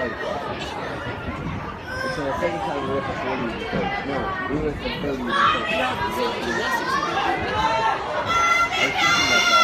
fight. And so the second time we went for 40 and 30. No, we went for 30 and 30. I was thinking about that.